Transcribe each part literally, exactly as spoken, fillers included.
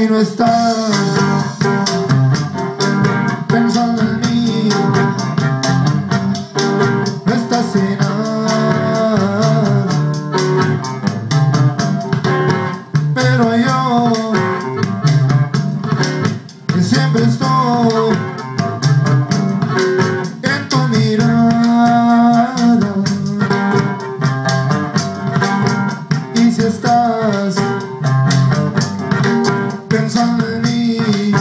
y no estás pensando en mí, no estás en nada, pero yo que siempre estoy en tu mirada, y si estás pensando en mí,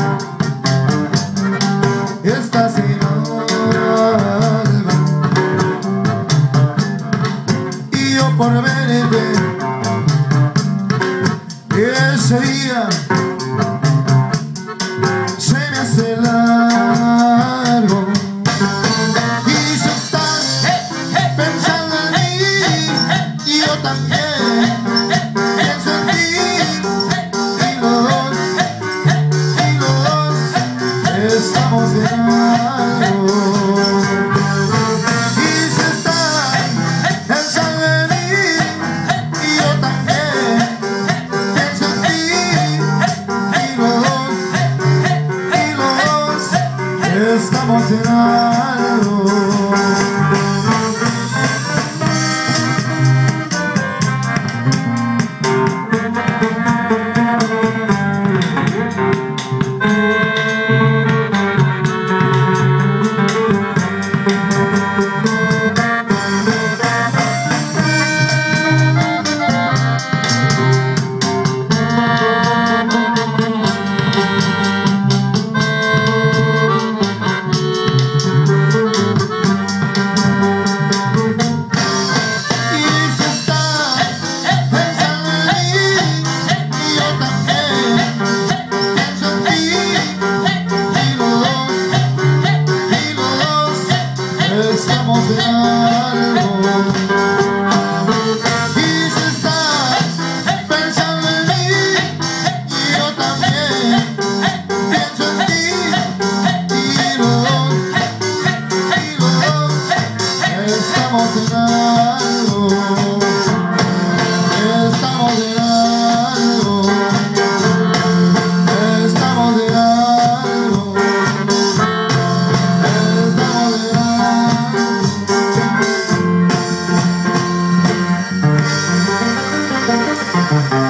estás en algo, y yo por verte ese día se me hace largo. Y si estás pensando en mí, y yo también pienso en ti, y los dos, y los dos estamos en algo. Y si estás pensando en mí, y yo también pienso en ti, y los dos, y los dos estamos en algo. Estamos en algo. Y si estás pensando en mí, y yo también pienso en ti, y los dos, y los dos estamos en algo. Estamos en algo. Estamos en algo. Estamos en algo.